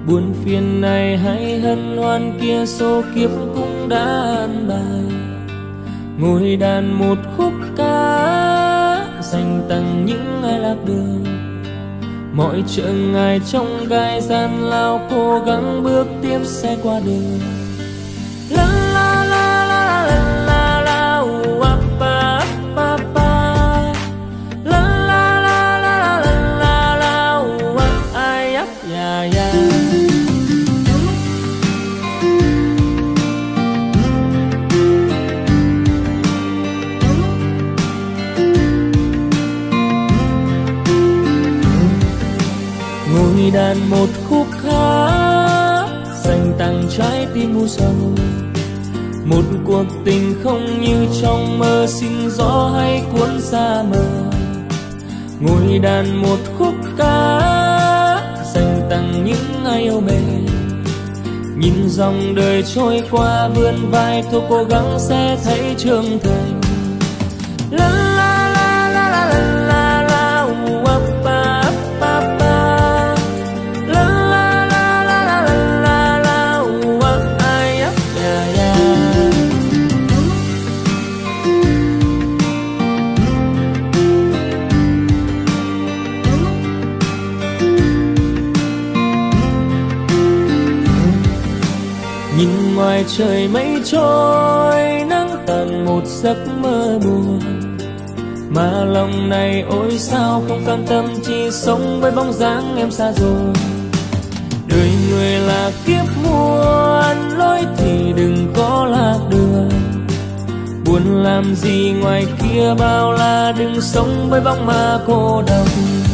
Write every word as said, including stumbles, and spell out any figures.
Buồn phiền này hay hân hoan kia số kiếp cũng đã an bài. Ngồi đàn một khúc ca dành tặng những ai lạc đường. Mọi trở ngại trong gai gian lao cố gắng bước tiếp sẽ qua đời. La la la la la la la ua pa pa pa. La la la la la la la ua ai áp ya ya. Ngồi đàn một khúc hát dành tặng trái tim u sầu. Một cuộc tình không như trong mơ, xin gió hay cuốn xa mờ. Ngồi đàn một khúc ca dành tặng những ai yêu mến. Nhìn dòng đời trôi qua vươn vai thôi cố gắng sẽ thấy trưởng thành. La la la la la la la la ua pa pa pa. La la la la la la la la ua ai áp ya ya. Nhìn ngoài trời mây trôi nắng tàn một giấc mơ buồn. Mà lòng này ôi sao không cam tâm chỉ sống với bóng dáng em xa rồi. Đời người là kiếp muôn lối thì đừng có lạc đường. Buồn làm gì ngoài kia bao la, đừng sống với bóng ma cô độc.